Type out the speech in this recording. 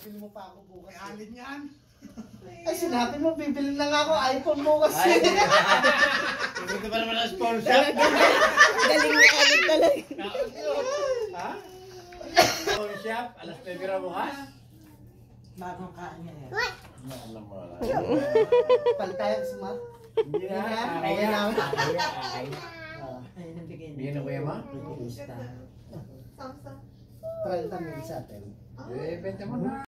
bibili mo pa ako bukas. May alin yan. Ay, sinabi mo, bibili na nga ako iPhone mo kasi. Ito pa naman ang sponsor. Galing na agad talaga. Ha? Sponsor, alas 9 na bukas. Bagong kaan niya eh. Alam mo lang. Palit tayo sa ma. Hindi na. Okay lang. Kaya. Ayun ang bigay Bigyan na kuya ma? Lista. 30 mil sa atin. Eh, benta mo na.